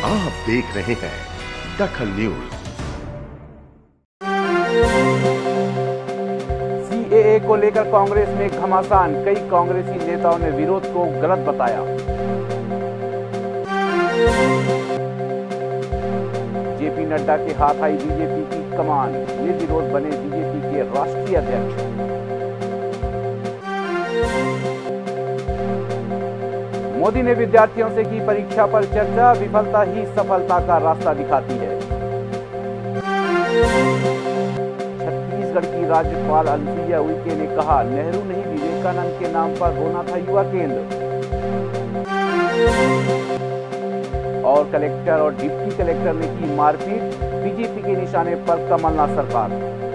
आप देख रहे हैं दखल न्यूज। सीएए को लेकर कांग्रेस में घमासान, कई कांग्रेसी नेताओं ने विरोध को गलत बताया। जेपी नड्डा के हाथ आई बीजेपी की कमान, निर्विरोध बने बीजेपी के राष्ट्रीय अध्यक्ष। मोदी ने विद्यार्थियों से की परीक्षा पर चर्चा, विफलता ही सफलता का रास्ता दिखाती है। छत्तीसगढ़ की राज्यपाल अनुसुईया उइके ने कहा, नेहरू नहीं विवेकानंद के नाम पर होना था युवा केंद्र। और कलेक्टर और डिप्टी कलेक्टर ने की मारपीट, बीजेपी के निशाने पर कमलनाथ सरकार।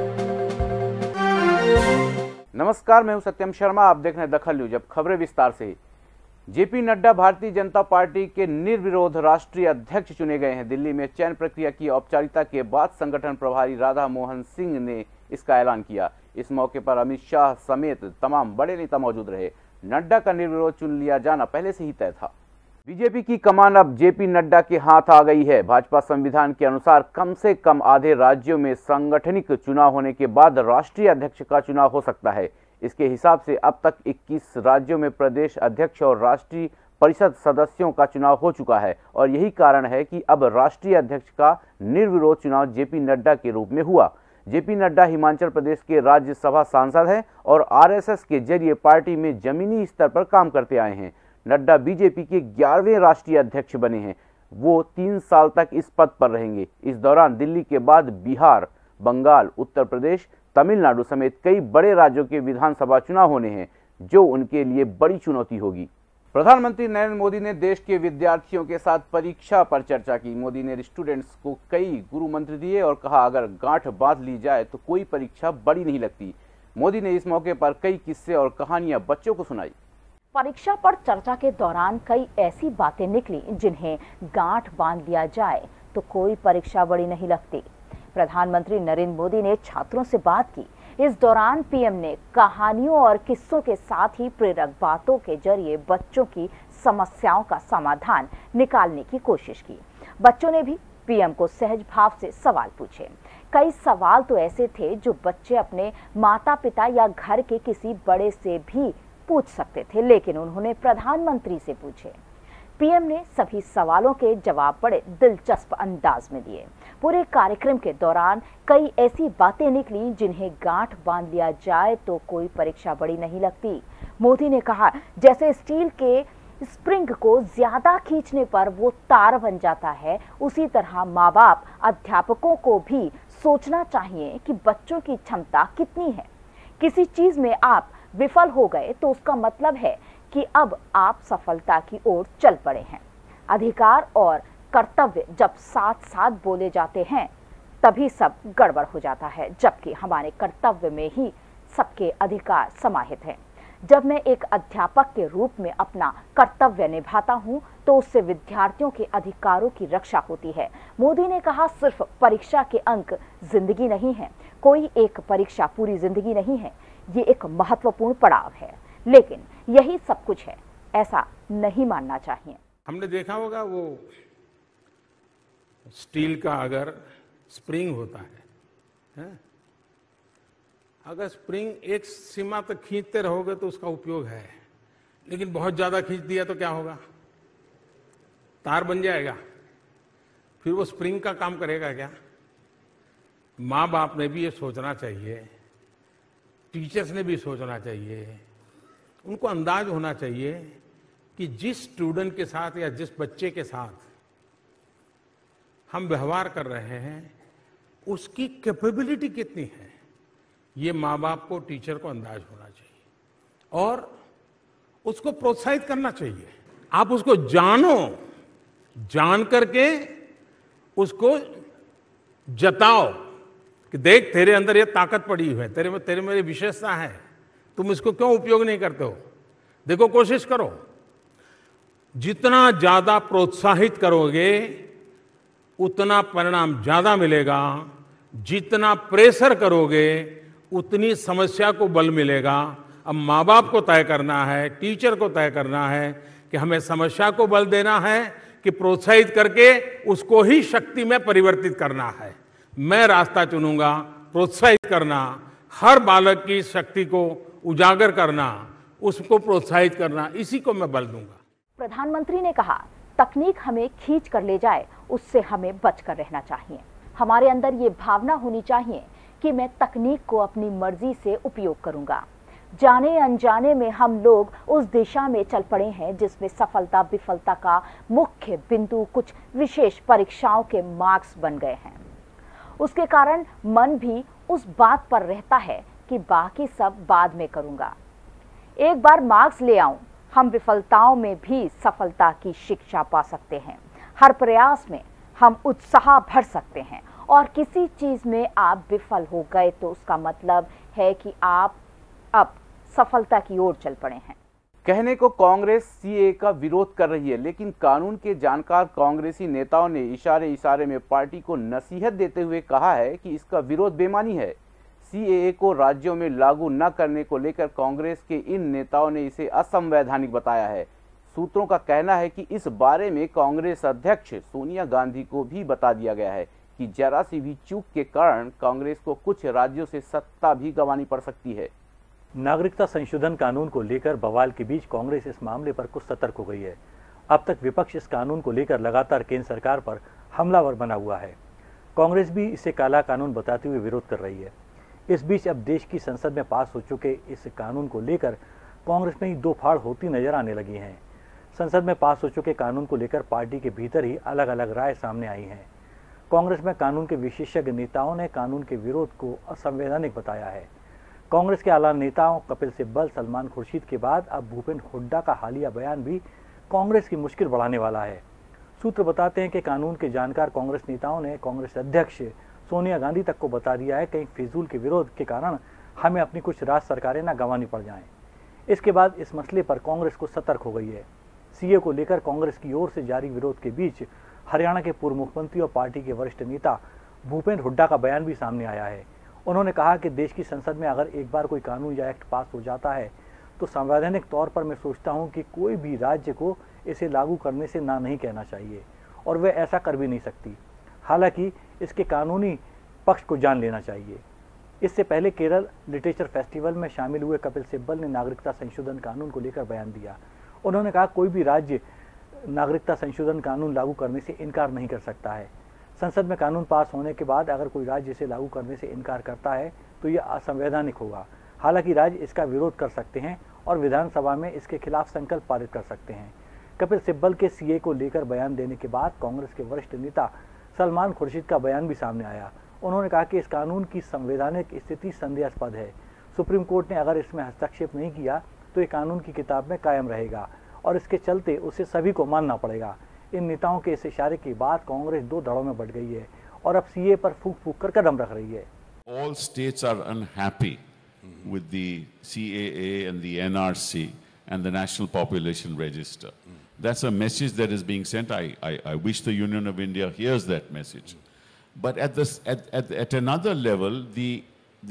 नमस्कार, मैं हूं सत्यम शर्मा, आप देख रहे हैं दखल न्यूज। अब खबरें विस्तार से। जेपी नड्डा भारतीय जनता पार्टी के निर्विरोध राष्ट्रीय अध्यक्ष चुने गए हैं। दिल्ली में चयन प्रक्रिया की औपचारिकता के बाद संगठन प्रभारी राधा मोहन सिंह ने इसका ऐलान किया। इस मौके पर अमित शाह समेत तमाम बड़े नेता मौजूद रहे। नड्डा का निर्विरोध चुन लिया जाना पहले से ही तय था। बीजेपी की कमान अब जेपी नड्डा के हाथ आ गई है। भाजपा संविधान के अनुसार कम से कम आधे राज्यों में सांगठनिक चुनाव होने के बाद राष्ट्रीय अध्यक्ष का चुनाव हो सकता है। इसके हिसाब से अब तक 21 राज्यों में प्रदेश अध्यक्ष और राष्ट्रीय परिषद सदस्यों का चुनाव हो चुका है और यही कारण है कि अब राष्ट्रीय अध्यक्ष का निर्विरोध चुनाव जेपी नड्डा के रूप में हुआ। जेपी नड्डा हिमाचल प्रदेश के राज्यसभा सांसद हैं और आरएसएस के जरिए पार्टी में जमीनी स्तर पर काम करते आए हैं। नड्डा बीजेपी के 11वें राष्ट्रीय अध्यक्ष बने हैं। वो 3 साल तक इस पद पर रहेंगे। इस दौरान दिल्ली के बाद बिहार, बंगाल, उत्तर प्रदेश, तमिलनाडु समेत कई बड़े राज्यों के विधानसभा चुनाव होने हैं, जो उनके लिए बड़ी चुनौती होगी। प्रधानमंत्री नरेंद्र मोदी ने देश के विद्यार्थियों के साथ परीक्षा पर चर्चा की। मोदी ने स्टूडेंट्स को कई गुरु मंत्र दिए और कहा, अगर गांठ बांध ली जाए तो कोई परीक्षा बड़ी नहीं लगती। मोदी ने इस मौके पर कई किस्से और कहानियां बच्चों को सुनाई। परीक्षा पर चर्चा के दौरान कई ऐसी बातें निकली जिन्हें गांठ बांध लिया जाए तो कोई परीक्षा बड़ी नहीं लगती। प्रधानमंत्री नरेंद्र मोदी ने छात्रों से बात की। इस दौरान पीएम ने कहानियों और किस्सों के साथ ही प्रेरक बातों के जरिए बच्चों की समस्याओं का समाधान निकालने की कोशिश की। बच्चों ने भी पीएम को सहज भाव से सवाल पूछे। कई सवाल तो ऐसे थे जो बच्चे अपने माता पिता या घर के किसी बड़े से भी पूछ सकते थे, लेकिन उन्होंने प्रधानमंत्री से पूछे। पीएम ने सभी सवालों के जवाब बड़े दिलचस्प अंदाज में दिए। पूरे कार्यक्रम के दौरान कई ऐसी बातें निकली जिन्हें गांठ बांध लिया जाए तो कोई परीक्षा बड़ी नहीं लगती। मोदी ने कहा, जैसे स्टील के स्प्रिंग को ज्यादा खींचने पर वो तार बन जाता है, उसी तरह माँ बाप अध्यापकों को भी सोचना चाहिए कि बच्चों की क्षमता कितनी है। किसी चीज में आप विफल हो गए तो उसका मतलब है कि अब आप सफलता की ओर चल पड़े हैं। अधिकार और कर्तव्य जब साथ साथ बोले जाते हैं तभी सब गड़बड़ हो जाता है, जबकि हमारे कर्तव्य में ही सबके अधिकार समाहित हैं। जब मैं एक अध्यापक के रूप में अपना कर्तव्य निभाता हूं तो उससे विद्यार्थियों के अधिकारों की रक्षा होती है। मोदी ने कहा, सिर्फ परीक्षा के अंक जिंदगी नहीं है, कोई एक परीक्षा पूरी जिंदगी नहीं है। ये एक महत्वपूर्ण पड़ाव है, लेकिन यही सब कुछ है, ऐसा नहीं मानना चाहिए। हमने देखा होगा वो स्टील का अगर स्प्रिंग होता है? अगर स्प्रिंग एक सीमा तक खींचते रहोगे तो उसका उपयोग है, लेकिन बहुत ज्यादा खींच दिया तो क्या होगा? तार बन जाएगा। फिर वो स्प्रिंग का काम करेगा क्या? माँ बाप ने भी ये सोचना चाहिए, टीचर्स ने भी सोचना चाहिए, उनको अंदाज होना चाहिए कि जिस स्टूडेंट के साथ या जिस बच्चे के साथ हम व्यवहार कर रहे हैं उसकी कैपेबिलिटी कितनी है। ये माँ बाप को, टीचर को अंदाज होना चाहिए और उसको प्रोत्साहित करना चाहिए। आप उसको जानो, जान करके उसको जताओ कि देख तेरे अंदर ये ताकत पड़ी हुई है, तेरे में विशेषता है, तुम इसको क्यों उपयोग नहीं करते हो? देखो, कोशिश करो। जितना ज्यादा प्रोत्साहित करोगे उतना परिणाम ज्यादा मिलेगा। जितना प्रेशर करोगे उतनी समस्या को बल मिलेगा। अब माँ बाप को तय करना है, टीचर को तय करना है कि हमें समस्या को बल देना है कि प्रोत्साहित करके उसको ही शक्ति में परिवर्तित करना है। मैं रास्ता चुनूंगा प्रोत्साहित करना, हर बालक की शक्ति को उजागर करना, उसको प्रोत्साहित करना, इसी को मैं बल दूंगा। प्रधानमंत्री ने कहा, तकनीक हमें खींच कर ले जाए, उससे हमें बचकर रहना चाहिए। हमारे अंदर ये भावना होनी चाहिए कि मैं तकनीक को अपनी मर्जी से उपयोग करूंगा। जाने अनजाने में हम लोग उस दिशा में चल पड़े हैं जिसमें सफलता विफलता का मुख्य बिंदु कुछ विशेष परीक्षाओं के मार्क्स बन गए हैं। उसके कारण मन भी उस बात पर रहता है कि बाकी सब बाद में करूंगा, एक बार मार्क्स ले आऊं। हम विफलताओं में भी सफलता की शिक्षा पा सकते हैं। हर प्रयास में हम उत्साह भर सकते हैं और किसी चीज में आप विफल हो गए तो उसका मतलब है कि आप अब सफलता की ओर चल पड़े हैं। कहने को कांग्रेस सीएए का विरोध कर रही है, लेकिन कानून के जानकार कांग्रेसी नेताओं ने इशारे इशारे में पार्टी को नसीहत देते हुए कहा है कि इसका विरोध बेमानी है। सीएए को राज्यों में लागू न करने को लेकर कांग्रेस के इन नेताओं ने इसे असंवैधानिक बताया है। सूत्रों का कहना है कि इस बारे में कांग्रेस अध्यक्ष सोनिया गांधी को भी बता दिया गया है कि जरा सी भी चूक के कारण कांग्रेस को कुछ राज्यों से सत्ता भी गंवानी पड़ सकती है। नागरिकता संशोधन कानून को लेकर बवाल के बीच कांग्रेस इस मामले पर कुछ सतर्क हो गई है। अब तक विपक्ष इस कानून को लेकर लगातार केंद्र सरकार पर हमलावर बना हुआ है। कांग्रेस भी इसे काला कानून बताते हुए विरोध कर रही है। इस बीच अब देश की संसद में पास हो चुके इस कानून को लेकर कांग्रेस में ही दो फाड़ होती नजर आने लगी हैं। संसद में पास हो चुके कानून को लेकर पार्टी के भीतर ही अलग अलग राय सामने आई हैं। कांग्रेस में कानून के विशेषज्ञ नेताओं ने कानून के विरोध को असंवैधानिक बताया है। कांग्रेस के आला नेताओं कपिल सिब्बल, सलमान खुर्शीद के बाद अब भूपेंद्र हुड्डा का हालिया बयान भी कांग्रेस की मुश्किल बढ़ाने वाला है। सूत्र बताते हैं कि कानून के जानकार कांग्रेस नेताओं ने कांग्रेस अध्यक्ष सोनिया गांधी तक को बता दिया है कहीं फिजूल के विरोध के कारण हमें अपनी कुछ राज्य सरकारें न गंवानी पड़ जाएं। इसके बाद इस मसले पर कांग्रेस को सतर्क हो गई है। सीए को लेकर कांग्रेस की ओर से जारी विरोध के बीच हरियाणा के पूर्व मुख्यमंत्री और पार्टी के वरिष्ठ नेता भूपेंद्र हुड्डा का बयान भी सामने आया है। उन्होंने कहा कि देश की संसद में अगर एक बार कोई कानून या एक्ट पास हो जाता है तो संवैधानिक तौर पर मैं सोचता हूं कि कोई भी राज्य को इसे लागू करने से ना नहीं कहना चाहिए और वह ऐसा कर भी नहीं सकती। हालांकि इसके कानूनी पक्ष को जान लेना चाहिए। इससे पहले केरल लिटरेचर फेस्टिवल में शामिल हुए कपिल सिब्बल ने नागरिकता संशोधन कानून को लेकर बयान दिया। उन्होंने कहा कोई भी राज्य नागरिकता संशोधन कानून लागू करने से इनकार नहीं कर सकता है। संसद में कानून पास होने के बाद अगर कोई राज्य इसे लागू करने से इनकार करता है तो यह असंवैधानिक होगा। हालांकि राज्य इसका विरोध कर सकते हैं और विधानसभा में इसके खिलाफ संकल्प पारित कर सकते हैं। कपिल सिब्बल के सीए को लेकर बयान देने के बाद कांग्रेस के वरिष्ठ नेता सलमान खुर्शीद का बयान भी सामने आया। उन्होंने कहा कि इस कानून की संवैधानिक स्थिति संदेहास्पद है। सुप्रीम कोर्ट ने अगर इसमें हस्तक्षेप नहीं किया तो ये कानून की किताब में कायम रहेगा और इसके चलते उसे सभी को मानना पड़ेगा। इन नेताओं के इस इशारे के बाद कांग्रेस दो धड़ों में बढ़ गई है और अब सीए पर फूंक फूंक कर कदम रख रही है। All states are unhappy with the CAA and the NRC and the National Population Register. That's a message that is being sent. I wish the Union of India hears that message. But at another level, the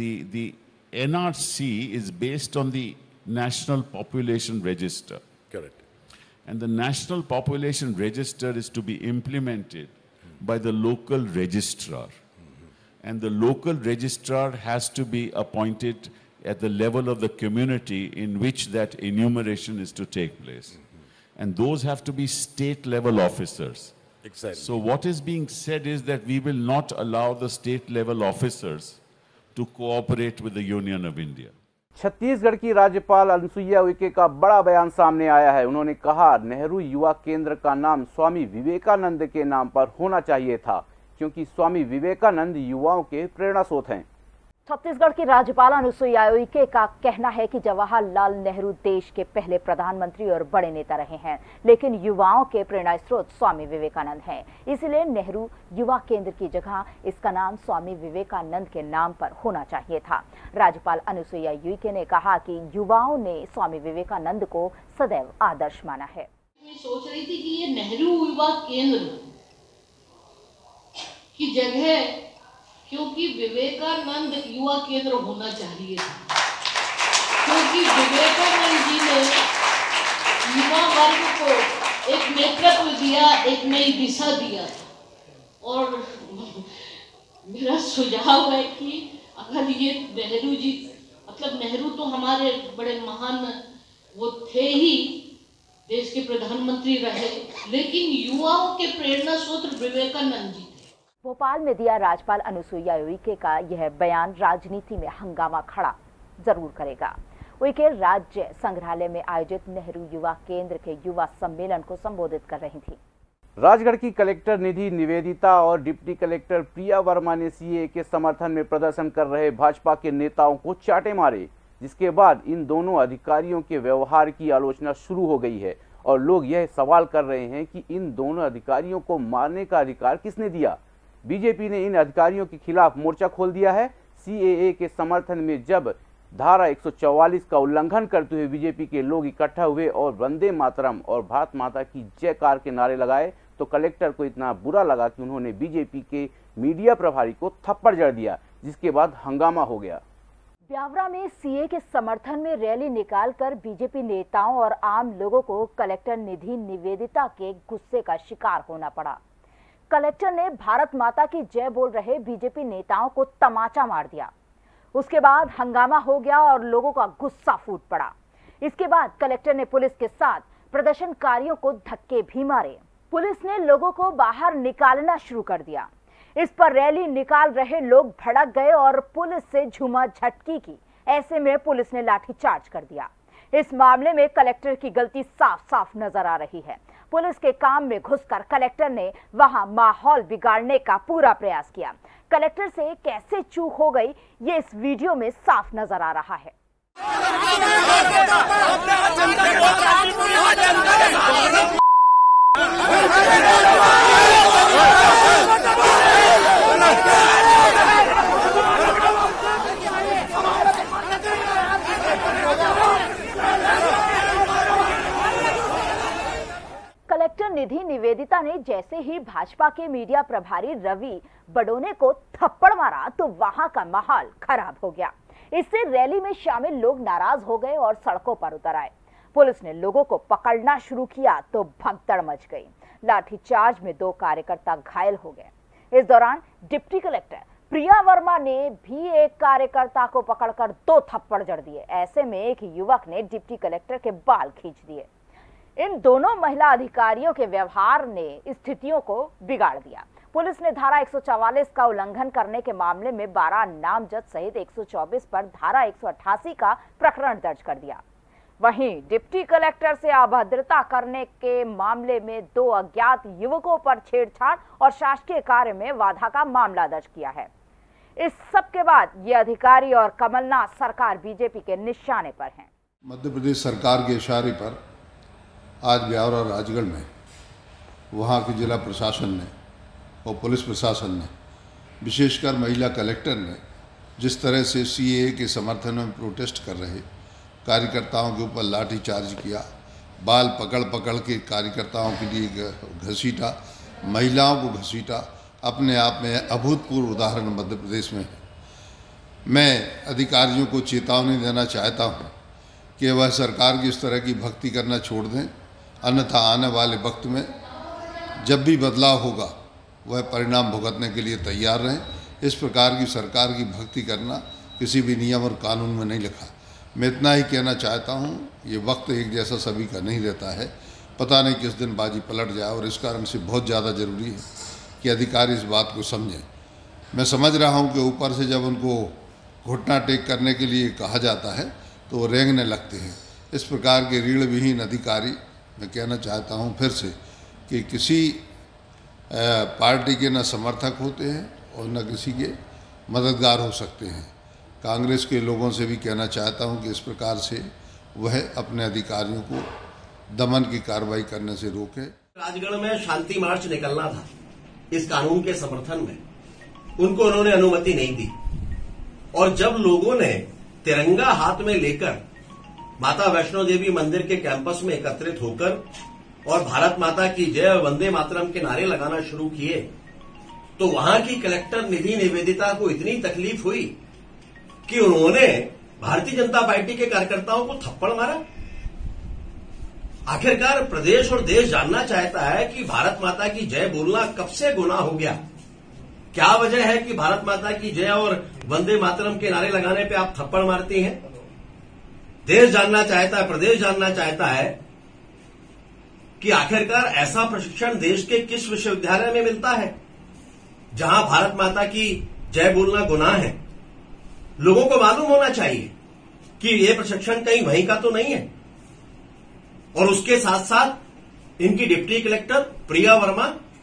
NRC is based on the National Population Register. Correct. And the National Population Register is to be implemented by the local registrar. And the local registrar has to be appointed at the level of the community in which that enumeration is to take place. And those have to be state level officers. Exactly. So what is being said is that we will not allow the state level officers to cooperate with the Union of India. Chhattisgarh की राज्यपाल अनुसुईया उइके का बड़ा बयान सामने आया है। उन्होंने कहा, नेहरू युवा केंद्र का नाम स्वामी विवेकानंद के नाम पर होना चाहिए था, क्योंकि स्वामी विवेकानंद युवाओं के प्रेरणा स्रोत हैं। छत्तीसगढ़ की राज्यपाल अनुसुईया उइके का कहना है कि जवाहरलाल नेहरू देश के पहले प्रधानमंत्री और बड़े नेता रहे हैं, लेकिन युवाओं के प्रेरणा स्रोत स्वामी विवेकानंद हैं। इसलिए नेहरू युवा केंद्र की जगह इसका नाम स्वामी विवेकानंद के नाम पर होना चाहिए था। राज्यपाल अनुसुईया उइके ने कहा कि युवाओं ने स्वामी विवेकानंद को सदैव आदर्श माना है। मैं सोच रही थी कि ये नेहरू युवा केंद्र की जगह क्योंकि विवेकानंद युवा केंद्र होना चाहिए था, क्योंकि विवेकानंद जी ने युवा वर्ग को एक नेतृत्व दिया, एक नई दिशा दिया था। और मेरा सुझाव है कि अगर ये नेहरू जी, मतलब नेहरू तो हमारे बड़े महान वो थे ही, देश के प्रधानमंत्री रहे, लेकिन युवाओं के प्रेरणा स्रोत विवेकानंद जी थे। भोपाल में दिया राज्यपाल अनुसुईया उइके का यह बयान राजनीति में हंगामा खड़ा जरूर करेगा। उइके राज्य संग्रहालय में आयोजित नेहरू युवा केंद्र के युवा सम्मेलन को संबोधित कर रही थी। राजगढ़ की कलेक्टर निधि निवेदिता और डिप्टी कलेक्टर प्रिया वर्मा ने सीएए के समर्थन में प्रदर्शन कर रहे भाजपा के नेताओं को चाटे मारे, जिसके बाद इन दोनों अधिकारियों के व्यवहार की आलोचना शुरू हो गई है और लोग यह सवाल कर रहे हैं कि इन दोनों अधिकारियों को मारने का अधिकार किसने दिया। बीजेपी ने इन अधिकारियों के खिलाफ मोर्चा खोल दिया है। सीएए के समर्थन में जब धारा 144 का उल्लंघन करते हुए बीजेपी के लोग इकट्ठा हुए और वंदे मातरम और भारत माता की जयकार के नारे लगाए, तो कलेक्टर को इतना बुरा लगा कि उन्होंने बीजेपी के मीडिया प्रभारी को थप्पड़ जड़ दिया, जिसके बाद हंगामा हो गया। ब्यावरा में सीए के समर्थन में रैली निकालकर बीजेपी नेताओं और आम लोगों को कलेक्टर निधि निवेदिता के गुस्से का शिकार होना पड़ा। कलेक्टर ने भारत माता की जय बोल रहे बीजेपी नेताओं को तमाचा मार दिया। उसके बाद हंगामा हो गया और लोगों का गुस्सा फूट पड़ा। इसके बाद कलेक्टर ने पुलिस के साथ प्रदर्शनकारियों को धक्के भी मारे। पुलिस ने लोगों को बाहर निकालना शुरू कर दिया। इस पर रैली निकाल रहे लोग भड़क गए और पुलिस से झूमाझटकी की। ऐसे में पुलिस ने लाठीचार्ज कर दिया। इस मामले में कलेक्टर की गलती साफ साफ नजर आ रही है। पुलिस के काम में घुसकर कलेक्टर ने वहां माहौल बिगाड़ने का पूरा प्रयास किया। कलेक्टर से कैसे चूक हो गई, ये इस वीडियो में साफ नजर आ रहा है। कलेक्टर निधि निवेदिता ने जैसे ही भाजपा के मीडिया प्रभारी रवि बडोने को थप्पड़ मारा तो वहां का माहौल खराब हो गया। इससे रैली में शामिल लोग नाराज हो गए और सड़कों पर उतर आए। पुलिस ने लोगों को पकड़ना शुरू किया तो भगदड़ मच गई। लाठीचार्ज में 2 कार्यकर्ता घायल हो गए। इस दौरान डिप्टी कलेक्टर प्रिया वर्मा ने भी एक कार्यकर्ता को पकड़कर 2 थप्पड़ जड़ दिए। ऐसे में एक युवक ने डिप्टी कलेक्टर के बाल खींच दिए। इन दोनों महिला अधिकारियों के व्यवहार ने स्थितियों को बिगाड़ दिया। पुलिस ने धारा 144 का उल्लंघन करने के मामले में 12 नामजद सहित 124 पर धारा 188 का प्रकरण दर्ज कर दिया। वहीं डिप्टी कलेक्टर से अभद्रता करने के मामले में 2 अज्ञात युवकों पर छेड़छाड़ और शासकीय कार्य में बाधा का मामला दर्ज किया है। इस सब के बाद ये अधिकारी और कमलनाथ सरकार बीजेपी के निशाने पर हैं। मध्य प्रदेश सरकार के इशारे पर आज ब्यावरा और राजगढ़ में वहाँ के जिला प्रशासन ने और पुलिस प्रशासन ने, विशेषकर महिला कलेक्टर ने जिस तरह से सीएए के समर्थन में प्रोटेस्ट कर रहे कार्यकर्ताओं के ऊपर लाठी चार्ज किया, बाल पकड़ पकड़ के कार्यकर्ताओं के लिए घसीटा, महिलाओं को घसीटा, अपने आप में अभूतपूर्व उदाहरण मध्य प्रदेश में है। मैं अधिकारियों को चेतावनी देना चाहता हूँ कि वह सरकार की इस तरह की भक्ति करना छोड़ दें, अन्यथा आने वाले वक्त में जब भी बदलाव होगा वह परिणाम भुगतने के लिए तैयार रहें। इस प्रकार की सरकार की भक्ति करना किसी भी नियम और कानून में नहीं लिखा। मैं इतना ही कहना चाहता हूँ, ये वक्त एक जैसा सभी का नहीं रहता है, पता नहीं किस दिन बाजी पलट जाए और इस कारण से बहुत ज़्यादा ज़रूरी है कि अधिकारी इस बात को समझें। मैं समझ रहा हूँ कि ऊपर से जब उनको घुटना टेक करने के लिए कहा जाता है तो वो रेंगने लगते हैं। इस प्रकार के रीढ़ विहीन अधिकारी, मैं कहना चाहता हूँ फिर से कि किसी पार्टी के न समर्थक होते हैं और न किसी के मददगार हो सकते हैं। कांग्रेस के लोगों से भी कहना चाहता हूं कि इस प्रकार से वह अपने अधिकारियों को दमन की कार्रवाई करने से रोके। राजगढ़ में शांति मार्च निकलना था इस कानून के समर्थन में, उनको उन्होंने अनुमति नहीं दी और जब लोगों ने तिरंगा हाथ में लेकर माता वैष्णो देवी मंदिर के कैंपस में एकत्रित होकर और भारत माता की जय वंदे मातरम के नारे लगाना शुरू किए तो वहां की कलेक्टर निधि निवेदिता को इतनी तकलीफ हुई कि उन्होंने भारतीय जनता पार्टी के कार्यकर्ताओं को थप्पड़ मारा। आखिरकार प्रदेश और देश जानना चाहता है कि भारत माता की जय बोलना कब से गुनाह हो गया। क्या वजह है कि भारत माता की जय और वंदे मातरम के नारे लगाने पे आप थप्पड़ मारती हैं? देश जानना चाहता है, प्रदेश जानना चाहता है कि आखिरकार ऐसा प्रशिक्षण देश के किस विश्वविद्यालय में मिलता है जहां भारत माता की जय बोलना गुनाह है। लोगों को मालूम होना चाहिए कि यह प्रशिक्षण कहीं वहीं का तो नहीं है। और उसके साथ साथ इनकी डिप्टी कलेक्टर प्रिया वर्मा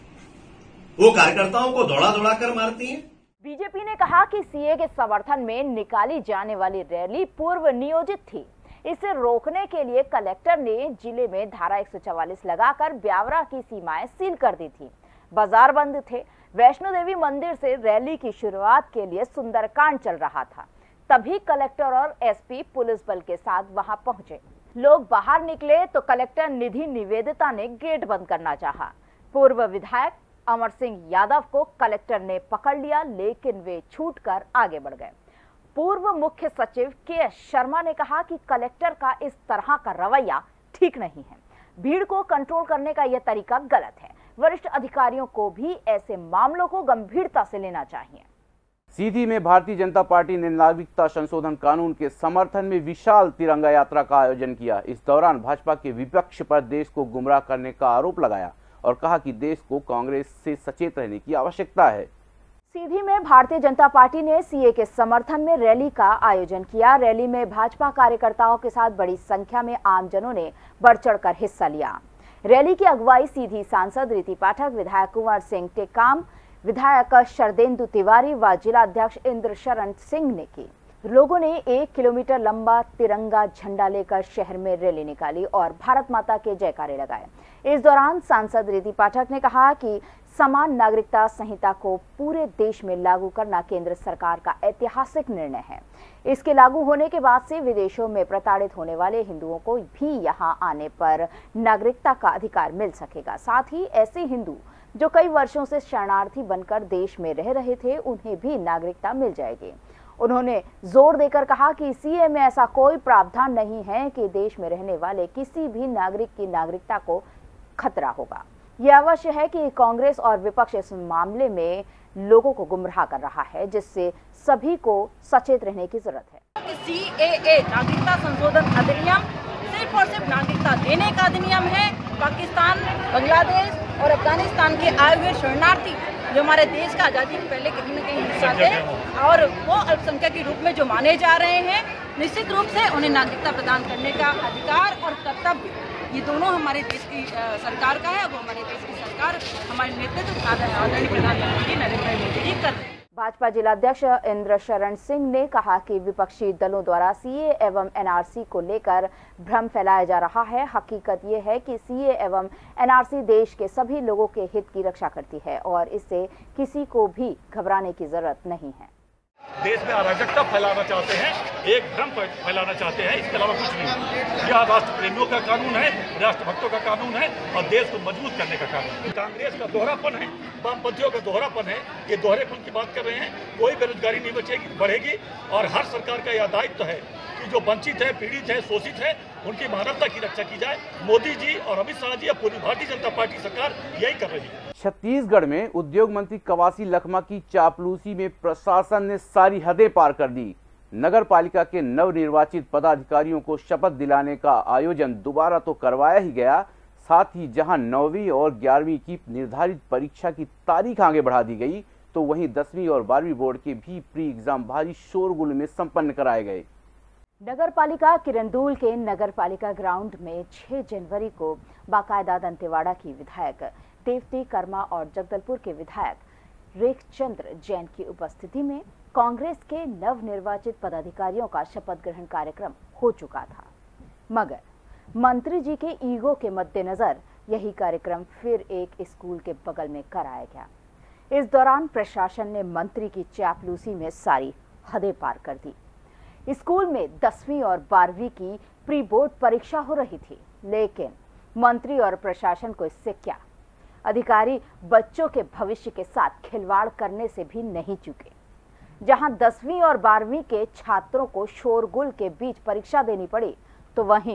वो कार्यकर्ताओं को दौड़ा दौड़ा कर मारती हैं। बीजेपी ने कहा कि सीए के समर्थन में निकाली जाने वाली रैली पूर्व नियोजित थी। इसे रोकने के लिए कलेक्टर ने जिले में धारा 144 लगाकर ब्यावरा की सीमाएं सील कर दी थी। बाजार बंद थे। वैष्णो देवी मंदिर से रैली की शुरुआत के लिए सुंदरकांड चल रहा था। तभी कलेक्टर और एसपी पुलिस बल के साथ वहां पहुंचे। लोग बाहर निकले तो कलेक्टर निधि निवेदिता ने गेट बंद करना चाहा। पूर्व विधायक अमर सिंह यादव को कलेक्टर ने पकड़ लिया, लेकिन वे छूटकर आगे बढ़ गए। पूर्व मुख्य सचिव के शर्मा ने कहा कि कलेक्टर का इस तरह का रवैया ठीक नहीं है। भीड़ को कंट्रोल करने का यह तरीका गलत है। वरिष्ठ अधिकारियों को भी ऐसे मामलों को गंभीरता से लेना चाहिए। सीधी में भारतीय जनता पार्टी ने नागरिकता संशोधन कानून के समर्थन में विशाल तिरंगा यात्रा का आयोजन किया। इस दौरान भाजपा के विपक्ष पर देश को गुमराह करने का आरोप लगाया और कहा कि देश को कांग्रेस से सचेत रहने की आवश्यकता है। सीधी में भारतीय जनता पार्टी ने सीए के समर्थन में रैली का आयोजन किया। रैली में भाजपा कार्यकर्ताओं के साथ बड़ी संख्या में आमजनों ने बढ़ चढ़कर हिस्सा लिया। रैली की अगुवाई सीधी सांसद रीति पाठक, विधायक कुंवर सिंह टेकाम, विधायक शरदेंदु तिवारी व जिला अध्यक्ष इंद्र शरण सिंह ने की। लोगों ने 1 किलोमीटर लंबा तिरंगा झंडा लेकर शहर में रैली निकाली और भारत माता के जयकारे लगाए। इस दौरान सांसद रीति पाठक ने कहा कि समान नागरिकता संहिता को पूरे देश में लागू करना केंद्र सरकार का ऐतिहासिक निर्णय है। इसके लागू होने के बाद से विदेशों में प्रताड़ित होने वाले हिंदुओं को भी यहां आने पर नागरिकता का अधिकार मिल सकेगा। साथ ही ऐसे हिंदू जो कई वर्षों से शरणार्थी बनकर देश में रह रहे थे, उन्हें भी नागरिकता मिल जाएगी। उन्होंने जोर देकर कहा कि सीए में ऐसा कोई प्रावधान नहीं है कि देश में रहने वाले किसी भी नागरिक की नागरिकता को खतरा होगा। यह अवश्य है कि कांग्रेस और विपक्ष इस मामले में लोगों को गुमराह कर रहा है, जिससे सभी को सचेत रहने की जरूरत है। सीएए नागरिकता संशोधन अधिनियम सिर्फ और सिर्फ नागरिकता देने का अधिनियम है। पाकिस्तान, बांग्लादेश और अफगानिस्तान के आए हुए शरणार्थी जो हमारे देश का आज़ादी के पहले कहीं न कहीं हिस्सा थे और वो अल्पसंख्यक के रूप में जो माने जा रहे हैं, निश्चित रूप से उन्हें नागरिकता प्रदान करने का अधिकार और कर्तव्य ये दोनों हमारे देश की सरकार का है। वो हमारे देश की सरकार हमारे नेतृत्व आदरणीय प्रधानमंत्री नरेंद्र मोदी जी कर रहे हैं। भाजपा जिलाध्यक्ष इंद्र शरण सिंह ने कहा कि विपक्षी दलों द्वारा सीए एवं एनआरसी को लेकर भ्रम फैलाया जा रहा है। हकीकत ये है कि सीए एवं एनआरसी देश के सभी लोगों के हित की रक्षा करती है और इससे किसी को भी घबराने की जरूरत नहीं है। देश में अराजकता फैलाना चाहते हैं, एक भ्रम फैलाना चाहते हैं, इसके अलावा कुछ नहीं। यह राष्ट्र प्रेमियों का कानून है, राष्ट्रभक्तों का कानून है और देश को मजबूत करने का कानून है। कांग्रेस का दोहरापन है, वामपंथियों का दोहरापन है। ये दोहरेपन की बात कर रहे हैं। कोई बेरोजगारी नहीं बढ़ेगी और हर सरकार का यह दायित्व है कि जो वंचित है, पीड़ित है, शोषित है, उनकी मानवता की रक्षा की जाए। मोदी जी और अमित शाह जी और पूरी भारतीय जनता पार्टी सरकार यही कर रही है। छत्तीसगढ़ में उद्योग मंत्री कवासी लखमा की चापलूसी में प्रशासन ने सारी हदें पार कर दी। नगर पालिका के नवनिर्वाचित पदाधिकारियों को शपथ दिलाने का आयोजन दोबारा तो करवाया ही गया, साथ ही जहां 9वीं और 11वीं की निर्धारित परीक्षा की तारीख आगे बढ़ा दी गई, तो वहीं 10वीं और 12वीं बोर्ड के भी प्री एग्जाम भारी शोरगुल में संपन्न कराए गए। नगर पालिका किरंदुल के नगर पालिका ग्राउंड में 6 जनवरी को बाकायदा दंतेवाड़ा की विधायक देवती कर्मा और जगदलपुर के विधायक रेखचंद्र जैन की उपस्थिति में कांग्रेस के नवनिर्वाचित पदाधिकारियों का शपथ ग्रहण कार्यक्रम हो चुका था, मगर मंत्री जी के ईगो के मद्देनजर यही कार्यक्रम फिर एक स्कूल के बगल में कराया गया। इस दौरान प्रशासन ने मंत्री की चापलूसी में सारी हदें पार कर दी। स्कूल में 10वीं और 12वीं की प्री बोर्ड परीक्षा हो रही थी, लेकिन मंत्री और प्रशासन को इससे क्या। अधिकारी बच्चों के भविष्य के साथ खिलवाड़ करने से भी नहीं चूके। जहां 10वीं और 12वीं के छात्रों को शोरगुल के बीच परीक्षा देनी पड़ी, तो वहीं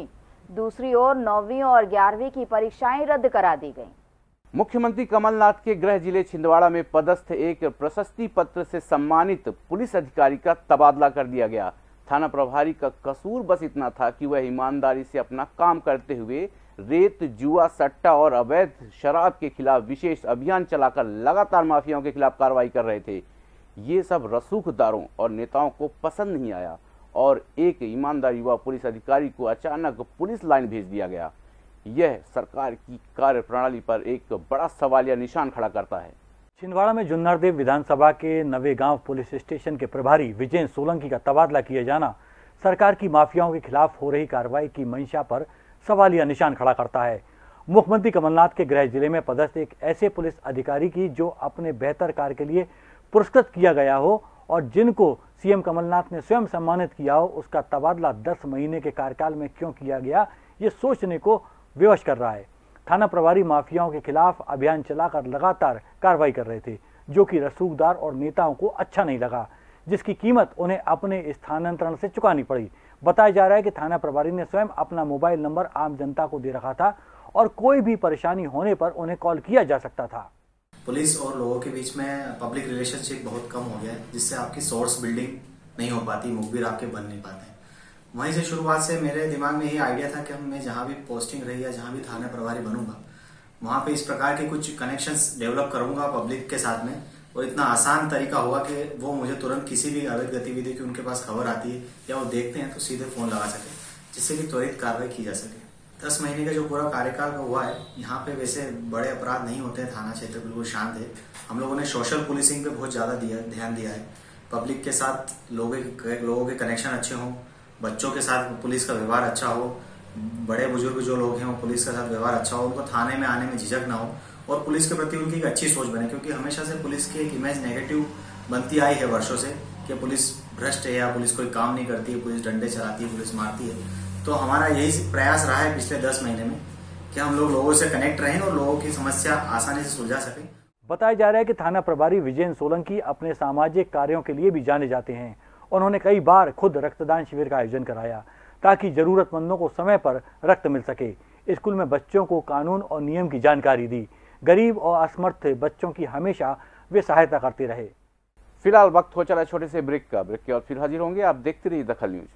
दूसरी ओर 9वीं और 11वीं की परीक्षाएं रद्द करा दी गईं। मुख्यमंत्री कमलनाथ के गृह जिले छिंदवाड़ा में पदस्थ एक प्रशस्ति पत्र से सम्मानित पुलिस अधिकारी का तबादला कर दिया गया। थाना प्रभारी का कसूर बस इतना था कि वह ईमानदारी से अपना काम करते हुए रेत, जुआ, सट्टा और अवैध शराब के खिलाफ विशेष अभियान चलाकर लगातार माफियाओं के खिलाफ कार्रवाई कर रहे थे। ये सब रसूखदारों और नेताओं को पसंद नहीं आया और एक ईमानदार युवा पुलिस अधिकारी को अचानक पुलिस लाइन भेज दिया गया। यह सरकार की कार्यप्रणाली पर एक बड़ा सवालिया निशान खड़ा करता है। छिंदवाड़ा में जुन्नरदेव विधानसभा के नवेगांव पुलिस स्टेशन के प्रभारी विजय सोलंकी का तबादला किया जाना सरकार की माफियाओं के खिलाफ हो रही कार्रवाई की मंशा पर सवालिया निशान खड़ा करता है। मुख्यमंत्री कमलनाथ के गृह जिले में पदस्थ एक ऐसे पुलिस अधिकारी की जो अपने बेहतर कार्य के लिए पुरस्कृत किया गया हो और जिनको सीएम कमलनाथ ने स्वयं सम्मानित किया हो, उसका तबादला 10 महीने के कार्यकाल में क्यों किया गया, ये सोचने को विवश कर रहा है। थाना प्रभारी माफियाओं के खिलाफ अभियान चलाकर लगातार कार्रवाई कर रहे थे, जो कि रसूखदार और नेताओं को अच्छा नहीं लगा, जिसकी कीमत उन्हें अपने स्थानांतरण से चुकानी पड़ी। बताया जा रहा है कि थाना प्रभारी ने स्वयं अपना मोबाइल नंबर आम जनता को दे रखा था और कोई भी परेशानी होने पर उन्हें कॉल किया जा सकता था। पुलिस और लोगों के बीच में पब्लिक रिलेशनशिप बहुत कम हो गया है, जिससे आपकी सोर्स बिल्डिंग नहीं हो पाती, मुखबिर आपके बन नहीं पाते। वहीं से शुरुआत से मेरे दिमाग में ये आइडिया था कि मैं जहां भी पोस्टिंग रही या जहां भी थाना प्रभारी बनूंगा, वहां पे इस प्रकार के कुछ कनेक्शंस डेवलप करूंगा पब्लिक के साथ में, और इतना आसान तरीका होगा कि वो मुझे तुरंत किसी भी अवैध गतिविधि की उनके पास खबर आती है या वो देखते हैं तो सीधे फोन लगा सके, जिससे कि त्वरित कार्रवाई की जा सके। 10 महीने का जो पूरा कार्यकाल का हुआ है, यहाँ पे वैसे बड़े अपराध नहीं होते हैं, थाना क्षेत्र बिल्कुल शांत है। हम लोगों ने सोशल पुलिसिंग पे बहुत ज्यादा ध्यान दिया है। पब्लिक के साथ लोगों के कनेक्शन अच्छे हों, बच्चों के साथ पुलिस का व्यवहार अच्छा हो, बड़े बुजुर्ग जो लोग हैं वो पुलिस के साथ व्यवहार अच्छा हो, उनको थाने में आने में झिझक ना हो और पुलिस के प्रति उनकी एक अच्छी सोच बने, क्योंकि हमेशा से पुलिस की एक इमेज नेगेटिव बनती आई है वर्षों से कि पुलिस भ्रष्ट है या पुलिस कोई काम नहीं करती है, पुलिस डंडे चलाती है, पुलिस मारती है। तो हमारा यही प्रयास रहा है पिछले 10 महीने में कि हम लोग लोगों से कनेक्ट रहें और लोगों की समस्या आसानी से सुलझा सकें। बताया जा रहा है कि थाना प्रभारी विजय सोलंकी अपने सामाजिक कार्यों के लिए भी जाने जाते हैं। उन्होंने कई बार खुद रक्तदान शिविर का आयोजन कराया ताकि जरूरतमंदों को समय पर रक्त मिल सके। स्कूल में बच्चों को कानून और नियम की जानकारी दी। गरीब और असमर्थ बच्चों की हमेशा वे सहायता करते रहे। फिलहाल वक्त हो चला छोटे से ब्रेक का। ब्रेक के बाद फिर हाजिर होंगे। आप देखते रहिए दखल न्यूज।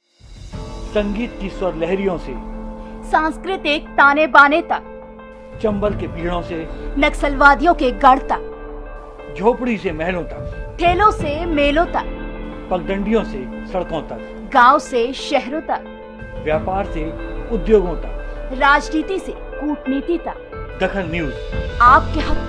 संगीत की स्वर लहरियों से सांस्कृतिक ताने बाने तक, चंबल के पीड़ों से नक्सलवादियों के गढ़ तक, झोपड़ी से महलों तक, ठेलों से मेलों तक, पगडंडियों से सड़कों तक, गांव से शहरों तक, व्यापार से उद्योगों तक, राजनीति से कूटनीति तक, दखल न्यूज आपके हक।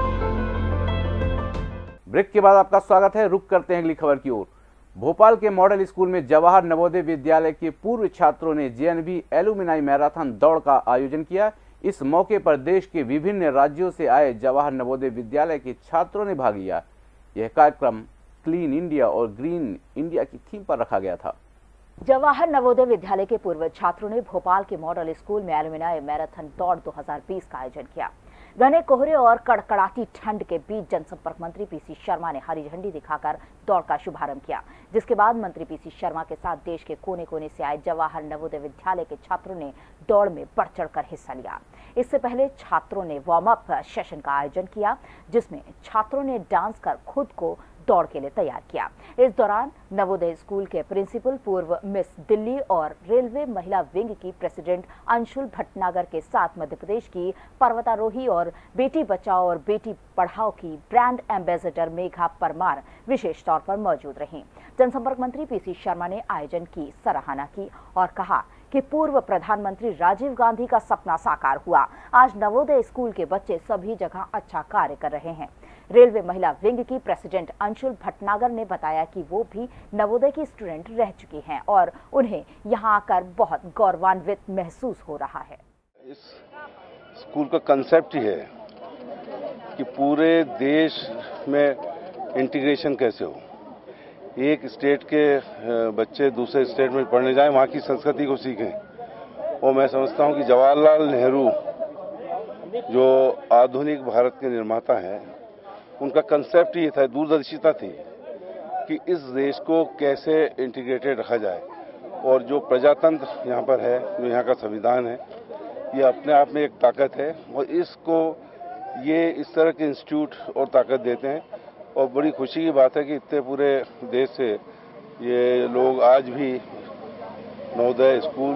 ब्रेक के बाद आपका स्वागत है। रुक करते हैं अगली खबर की ओर। भोपाल के मॉडल स्कूल में जवाहर नवोदय विद्यालय के पूर्व छात्रों ने जेएनवी एलुमनाई मैराथन दौड़ का आयोजन किया। इस मौके पर देश के विभिन्न राज्यों से आए जवाहर नवोदय विद्यालय के छात्रों ने भाग लिया। यह कार्यक्रम क्लीन इंडिया और ग्रीन इंडिया की थीम पर रखा गया था। जवाहर नवोदय विद्यालय के पूर्व छात्रों ने भोपाल के मॉडल स्कूल में एलुमनाई मैराथन दौड़ 2020 का आयोजन किया। घने कोहरे और कड़कड़ाती ठंड के बीच जनसंपर्क मंत्री पीसी शर्मा ने हरी झंडी दिखाकर दौड़ का शुभारंभ किया, जिसके बाद मंत्री पीसी शर्मा के साथ देश के कोने कोने से आए जवाहर नवोदय विद्यालय के छात्रों ने दौड़ में बढ़ चढ़कर हिस्सा लिया। इससे पहले छात्रों ने वार्म अप सेशन का आयोजन किया, जिसमें छात्रों ने डांस कर खुद को दौड़ के लिए तैयार किया। इस दौरान नवोदय स्कूल के प्रिंसिपल, पूर्व मिस दिल्ली और रेलवे महिला विंग की प्रेसिडेंट अंशुल भटनागर के साथ मध्य प्रदेश की पर्वतारोही और बेटी बचाओ और बेटी पढ़ाओ की ब्रांड एम्बेसडर मेघा परमार विशेष तौर पर मौजूद रहीं। जनसंपर्क मंत्री पीसी शर्मा ने आयोजन की सराहना की और कहा कि पूर्व प्रधानमंत्री राजीव गांधी का सपना साकार हुआ। आज नवोदय स्कूल के बच्चे सभी जगह अच्छा कार्य कर रहे हैं। रेलवे महिला विंग की प्रेसिडेंट अंशुल भटनागर ने बताया कि वो भी नवोदय की स्टूडेंट रह चुकी हैं और उन्हें यहां आकर बहुत गौरवान्वित महसूस हो रहा है। इस स्कूल का कंसेप्ट ही है कि पूरे देश में इंटीग्रेशन कैसे हो, एक स्टेट के बच्चे दूसरे स्टेट में पढ़ने जाएं, वहाँ की संस्कृति को सीखें। और मैं समझता हूँ कि जवाहरलाल नेहरू जो आधुनिक भारत के निर्माता हैं, उनका कंसेप्ट ये था, दूरदर्शिता थी कि इस देश को कैसे इंटीग्रेटेड रखा जाए और जो प्रजातंत्र यहाँ पर है, जो यहाँ का संविधान है, ये अपने आप में एक ताकत है और इसको ये इस तरह के इंस्टीट्यूट और ताकत देते हैं। और बड़ी खुशी की बात है कि इतने पूरे देश से ये लोग आज भी नवोदय स्कूल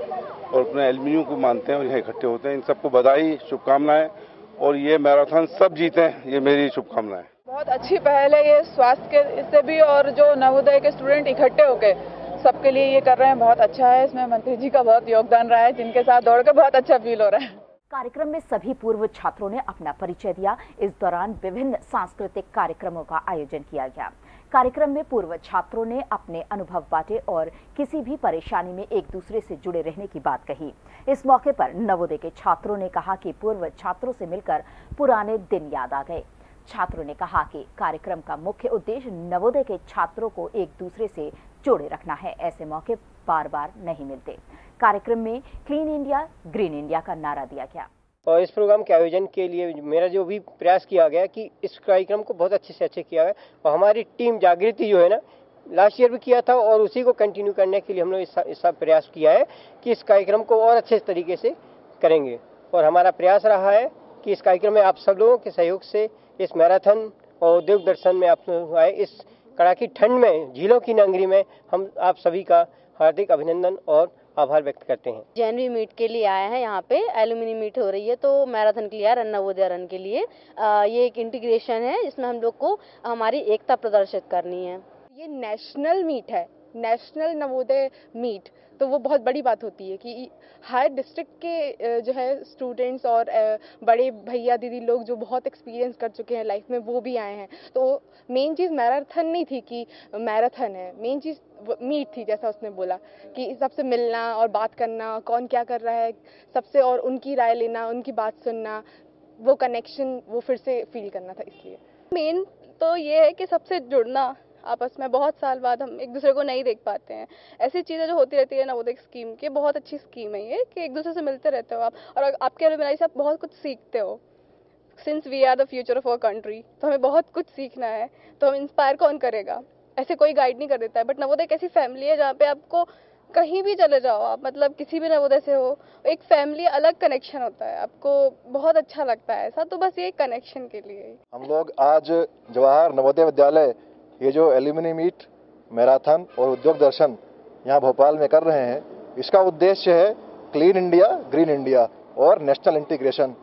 और अपने एलुमनी को मानते हैं और यहाँ इकट्ठे होते हैं। इन सबको बधाई, शुभकामनाएं और ये मैराथन सब जीतें, ये मेरी शुभकामनाएं। बहुत अच्छी पहल है ये, स्वास्थ्य के इससे भी, और जो नवोदय के स्टूडेंट इकट्ठे होकर सबके लिए ये कर रहे हैं, बहुत अच्छा है। इसमें मंत्री जी का बहुत योगदान रहा है, जिनके साथ दौड़ के बहुत अच्छा फील हो रहा है। कार्यक्रम में सभी पूर्व छात्रों ने अपना परिचय दिया। इस दौरान विभिन्न सांस्कृतिक कार्यक्रमों का आयोजन किया गया। कार्यक्रम में पूर्व छात्रों ने अपने अनुभव बांटे और किसी भी परेशानी में एक दूसरे से जुड़े रहने की बात कही। इस मौके पर नवोदय के छात्रों ने कहा कि पूर्व छात्रों से मिलकर पुराने दिन याद आ गए। छात्रों ने कहा कि कार्यक्रम का मुख्य उद्देश्य नवोदय के छात्रों को एक दूसरे से जोड़े रखना है। ऐसे मौके बार बार नहीं मिलते। कार्यक्रम में क्लीन इंडिया, ग्रीन इंडिया का नारा दिया गया। और इस प्रोग्राम के आयोजन के लिए मेरा जो भी प्रयास किया गया कि इस कार्यक्रम को बहुत अच्छे से अच्छे किया है। और हमारी टीम जागृति जो है ना, लास्ट ईयर भी किया था और उसी को कंटिन्यू करने के लिए हम लोग इस प्रयास किया है कि इस कार्यक्रम को और अच्छे तरीके से करेंगे। और हमारा प्रयास रहा है कि इस कार्यक्रम में आप सब लोगों के सहयोग से इस मैराथन और उद्योग दर्शन में आप लोग आए। इस कड़ाकी ठंड में, झीलों की नगरी में हम आप सभी का हार्दिक अभिनंदन और आभार व्यक्त करते हैं। जनवरी मीट के लिए आए हैं, यहाँ पे एल्यूमिनी मीट हो रही है, तो मैराथन के लिए नवोदय रन के लिए ये एक इंटीग्रेशन है, इसमें हम लोग को हमारी एकता प्रदर्शित करनी है। ये नेशनल मीट है, नेशनल नवोदय मीट, तो वो बहुत बड़ी बात होती है कि हर डिस्ट्रिक्ट के जो है स्टूडेंट्स और बड़े भैया दीदी लोग जो बहुत एक्सपीरियंस कर चुके हैं लाइफ में, वो भी आए हैं। तो मेन चीज़ मैराथन नहीं थी कि मैराथन है, मेन चीज़ मीट थी, जैसा उसने बोला कि सबसे मिलना और बात करना, कौन क्या कर रहा है सबसे, और उनकी राय लेना, उनकी बात सुनना, वो कनेक्शन वो फिर से फील करना था। इसलिए मेन तो ये है कि सबसे जुड़ना आपस में। बहुत साल बाद हम एक दूसरे को नहीं देख पाते हैं। ऐसी चीज़ें जो होती रहती है नवोदय स्कीम की, बहुत अच्छी स्कीम है ये कि एक दूसरे से मिलते रहते हो आप, और आपके अलुमनी से आप बहुत कुछ सीखते हो। Since we are the future of our country, तो हमें बहुत कुछ सीखना है। तो हम इंस्पायर कौन करेगा, ऐसे कोई गाइड नहीं कर देता है। बट नवोदय एक ऐसी फैमिली है जहाँ पे आपको कहीं भी चले जाओ आप, मतलब किसी भी नवोदय से हो, एक फैमिली अलग कनेक्शन होता है, आपको बहुत अच्छा लगता है ऐसा। तो बस ये कनेक्शन के लिए हम लोग आज जवाहर नवोदय विद्यालय ये जो एल्यूमिनी मीट, मैराथन और उद्योग दर्शन यहाँ भोपाल में कर रहे हैं, इसका उद्देश्य है क्लीन इंडिया, ग्रीन इंडिया और नेशनल इंटीग्रेशन।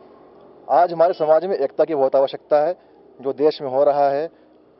आज हमारे समाज में एकता की बहुत आवश्यकता है जो देश में हो रहा है,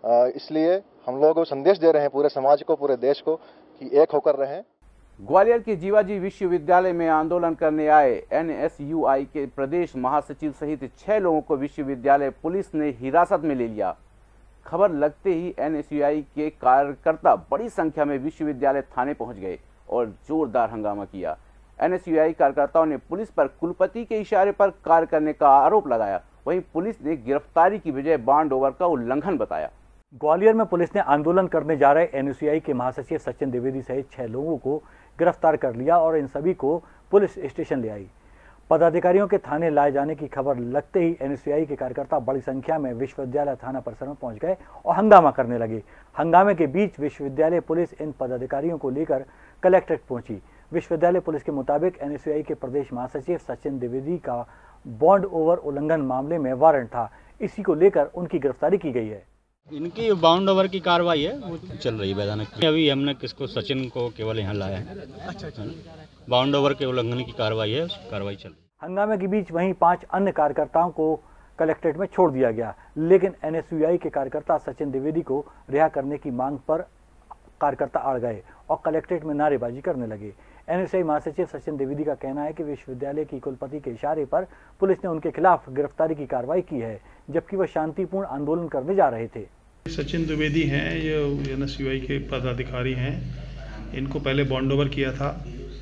इसलिए हम लोग संदेश दे रहे हैं पूरे समाज को, पूरे देश को कि एक होकर रहें। ग्वालियर के जीवाजी विश्वविद्यालय में आंदोलन करने आए NSUI के प्रदेश महासचिव सहित 6 लोगों को विश्वविद्यालय पुलिस ने हिरासत में ले लिया। खबर लगते ही NSUI के कार्यकर्ता बड़ी संख्या में विश्वविद्यालय थाने पहुंच गए और जोरदार हंगामा किया। NSUI कार्यकर्ताओं ने पुलिस पर कुलपति के इशारे पर कार्य करने का आरोप लगाया। वहीं पुलिस ने गिरफ्तारी की बजाय बाउंड ओवर का उल्लंघन बताया। ग्वालियर में पुलिस ने आंदोलन करने जा रहे NSUI के महासचिव सचिन द्विवेदी सहित 6 लोगों को गिरफ्तार कर लिया और इन सभी को पुलिस स्टेशन ले आई। पदाधिकारियों के थाने लाए जाने की खबर लगते ही NSUI के कार्यकर्ता बड़ी संख्या में विश्वविद्यालय थाना परिसर में पहुंच गए और हंगामा करने लगे। हंगामे के बीच विश्वविद्यालय पुलिस इन पदाधिकारियों को लेकर कलेक्ट्रेट पहुंची। विश्वविद्यालय पुलिस के मुताबिक NSUI के प्रदेश महासचिव सचिन द्विवेदी का बॉन्ड ओवर उल्लंघन मामले में वारंट था, इसी को लेकर उनकी गिरफ्तारी की गई है। इनकी बाउंड ओवर की कार्रवाई है, वो चल रही है वैधानिक। अभी हमने किसको, सचिन को केवल यहाँ लाया है। अच्छा। बाउंड ओवर के उल्लंघन की कार्रवाई है, कार्रवाई चल रही है। हंगामे के बीच वहीं 5 अन्य कार्यकर्ताओं को कलेक्ट्रेट में छोड़ दिया गया, लेकिन NSUI के कार्यकर्ता सचिन द्विवेदी को रिहा करने की मांग पर कार्यकर्ता अड़ गए और कलेक्ट्रेट में नारेबाजी करने लगे। NSUI महासचिव सचिन द्विवेदी का कहना है कि विश्वविद्यालय की कुलपति के इशारे पर पुलिस ने उनके खिलाफ गिरफ्तारी की कार्रवाई की है, जबकि वह शांतिपूर्ण आंदोलन करने जा रहे थे। सचिन द्विवेदी हैं, ये NSUI के पदाधिकारी हैं। इनको पहले बॉन्ड ओवर किया था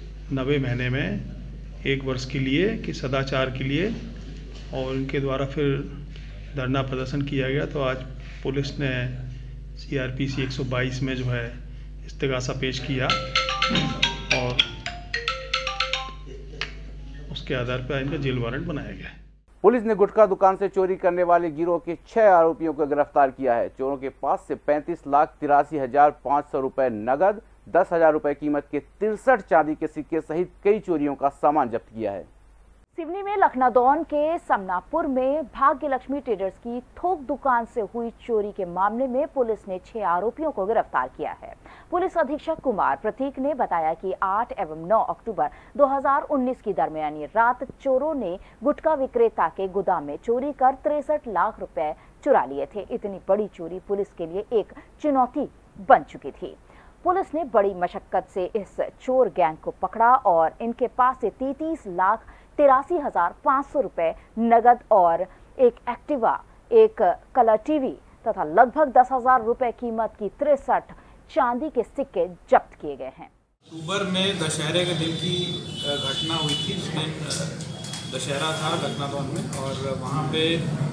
90 महीने में 1 वर्ष के लिए कि सदाचार के लिए, और इनके द्वारा फिर धरना प्रदर्शन किया गया। तो आज पुलिस ने CRPC 122 में जो है इस्तेगासा पेश किया और उसके आधार पर इनका जेल वारंट बनाया गया। पुलिस ने गुटखा दुकान से चोरी करने वाले गिरोह के 6 आरोपियों को गिरफ्तार किया है। चोरों के पास से 35,83,500 रुपए नगद, 10,000 रुपए कीमत के 63 चांदी के सिक्के सहित कई चोरियों का सामान जब्त किया है। सिवनी में लखनादौन के समनापुर में भाग्य लक्ष्मी ट्रेडर्स की थोक दुकान से हुई चोरी के मामले में पुलिस ने 6 आरोपियों को गिरफ्तार किया है। पुलिस अधीक्षक कुमार प्रतीक ने बताया कि 8 एवं 9 अक्टूबर 2019 की दरमियानी रात चोरों ने गुटखा विक्रेता के गोदाम में चोरी कर 63 लाख रुपए चुरा लिए थे। इतनी बड़ी चोरी पुलिस के लिए एक चुनौती बन चुकी थी। पुलिस ने बड़ी मशक्कत से इस चोर गैंग को पकड़ा और इनके पास से 33,83,500 रुपए नगद और एक एक्टिवा, एक कलर टीवी तथा लगभग 10,000 रुपए कीमत की 63 चांदी के सिक्के जब्त किए गए हैं। अक्टूबर में दशहरे के दिन की घटना हुई थी, जिसमें दशहरा था लखनादौन में, और वहाँ पे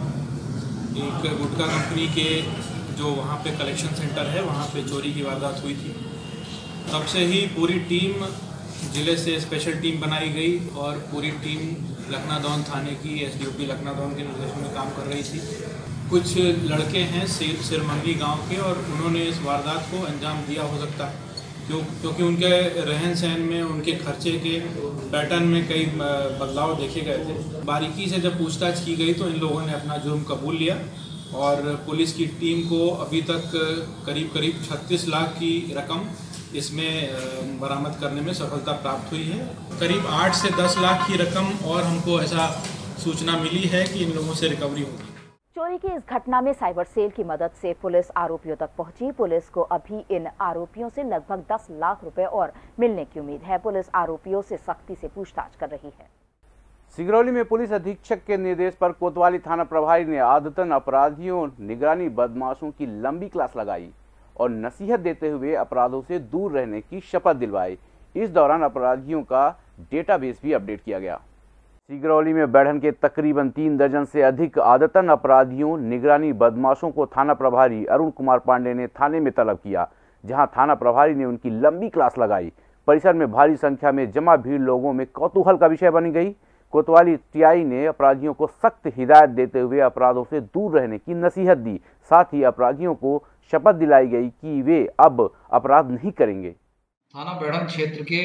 एक गुटखा कंपनी के जो वहाँ पे कलेक्शन सेंटर है वहाँ पे चोरी की वारदात हुई थी। तब से ही पूरी टीम, जिले से स्पेशल टीम बनाई गई और पूरी टीम लखनादौन थाने की एसडीओपी लखनादौन के निर्देशन में काम कर रही थी। कुछ लड़के हैं सिरमंगी गांव के और उन्होंने इस वारदात को अंजाम दिया हो सकता है, क्योंकि उनके रहन सहन में, उनके खर्चे के पैटर्न में कई बदलाव देखे गए थे। बारीकी से जब पूछताछ की गई तो इन लोगों ने अपना जुर्म कबूल लिया और पुलिस की टीम को अभी तक करीब 36 लाख की रकम इसमें बरामद करने में सफलता प्राप्त हुई है। करीब 8 से 10 लाख की रकम और हमको ऐसा सूचना मिली है कि इन लोगों से रिकवरी होगी। चोरी की इस घटना में साइबर सेल की मदद से पुलिस आरोपियों तक पहुंची। पुलिस को अभी इन आरोपियों से लगभग 10 लाख रुपए और मिलने की उम्मीद है। पुलिस आरोपियों से सख्ती से पूछताछ कर रही है। सिगरौली में पुलिस अधीक्षक के निर्देश पर कोतवाली थाना प्रभारी ने आदतन अपराधियों, निगरानी बदमाशों की लंबी क्लास लगाई और नसीहत देते हुए अपराधों से दूर रहने की शपथ दिलवाई। इस दौरान अपराधियों का डेटाबेस भी अपडेट किया गया। सिगरौली में बढ़न के तकरीबन 3 दर्जन से अधिक आदतन अपराधियों, निगरानी बदमाशों को थाना प्रभारी अरुण कुमार पांडे ने थाने में तलब किया, जहां थाना प्रभारी ने उनकी लंबी क्लास लगाई। परिसर में भारी संख्या में जमा भीड़ लोगों में कौतूहल का विषय बनी गई। कोतवाली टीआई ने अपराधियों को सख्त हिदायत देते हुए अपराधों से दूर रहने की नसीहत दी। साथ ही अपराधियों को शपथ दिलाई गई कि वे अब अपराध नहीं करेंगे। थाना बढ़न क्षेत्र के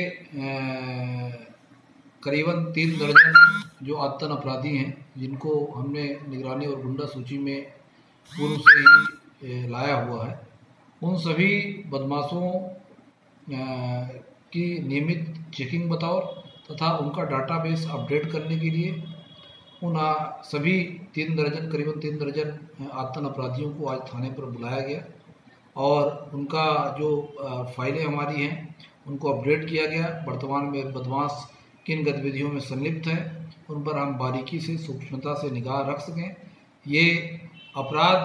करीबन 3 दर्जन जो आदतन अपराधी हैं, जिनको हमने निगरानी और गुंडा सूची में पूर्व से ही लाया हुआ है, उन सभी बदमाशों की नियमित चेकिंग बतौर तथा उनका डाटाबेस अपडेट करने के लिए उन सभी 3 दर्जन, करीबन 3 दर्जन आदतन अपराधियों को आज थाने पर बुलाया गया और उनका जो फाइलें हमारी हैं उनको अपडेट किया गया। वर्तमान में बदमाश किन गतिविधियों में संलिप्त हैं उन पर हम बारीकी से, सूक्ष्मता से निगाह रख सकें। ये अपराध